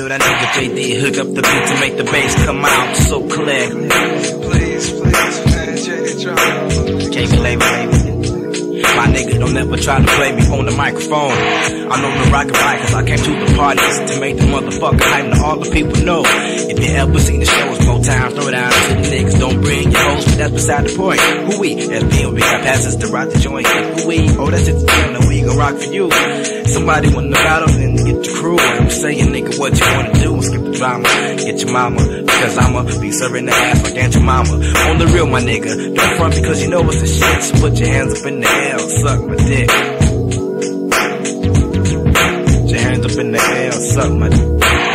know that nigga JD hook up the beat to make the bass come out so clear. Please, man, JD drop. KB label, baby. My nigga don't ever try to play me on the microphone. I know the rocket right cause I came to the parties to make the motherfucker hype to all the people know. If you ever seen the shows, more time, throw it out to the niggas. Don't bring your hoes, but that's beside the point. Who we? SBM, we got passes to rock the joint. Who we? Oh, that's it, the we gon' rock for you. Somebody win the battle, then get the crew. I'm saying, nigga, what you wanna do? Skip the drama, get your mama, because I'ma be serving the ass like Aunt your mama. On the real, my nigga, don't front because you know it's the shit. So put your hands up in the air, suck my dick. Put your hands up in the air, suck my dick.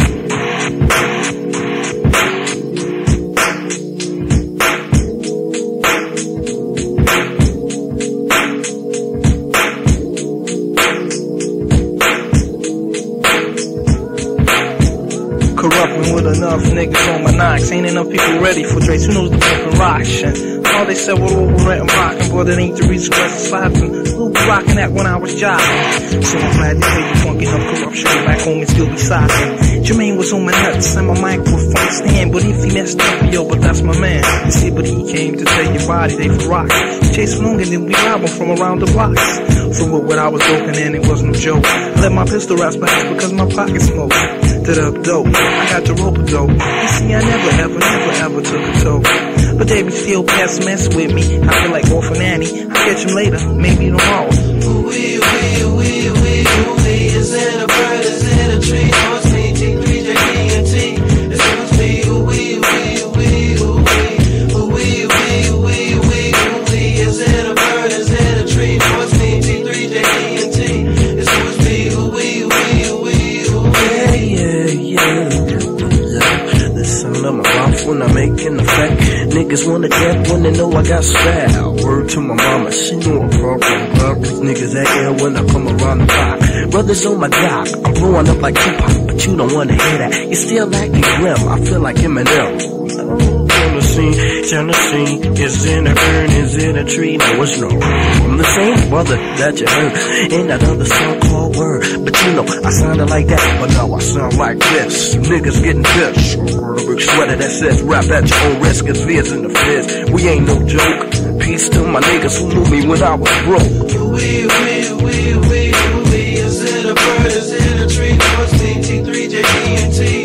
Corrupting with enough niggas on my knocks. Ain't enough people ready for Drace. Who knows the fucking rock shit? All they said was overrated and rockin', but it ain't the reason why it's slapping. Who be rockin' that when I was jogging? So I'm glad to hear you funky enough corruption. Go back home and still be sopping. Jermaine was on my nuts and my mic was from stand. But if he messed up, yo, but that's my man. You see, but he came to take your body, they for rock. Chase long and then we rob him from around the blocks. From what I was broken in, it was no joke. I let my pistol rest back because my pocket smoked. Did up dope, I got the rope dope. You see, I never took a toke. But they be still past mess with me. I feel like Orphan Annie. I'll catch him later, maybe tomorrow. Ooh, is it a bird, is it a tree? Oh, it's me, T3, JD, and T. It's always me, ooh, is it a bird, is it a tree? Oh, it's me, T3, JD, and T. It's always me, The sound of my mouth when I make an effect. Niggas wanna get when they know I got style. Word to my mama, she know I'm from cause niggas act ill when I come around the block. Brothers on my dock, I'm blowing up like Tupac, but you don't wanna hear that. You still acting grim, I feel like Eminem. Tennessee, is it a urn, is it a tree? No, it's no. I'm the same brother that you heard in that other song called Word. But you know, I sounded like that, but now I sound like this. Niggas getting pissed. A big sweater that says rap at your own risk. It's Viz in the fizz. We ain't no joke. Peace to my niggas who knew me when I was broke. is it a bird, is it a tree? No, it's me, T3, JD, and T.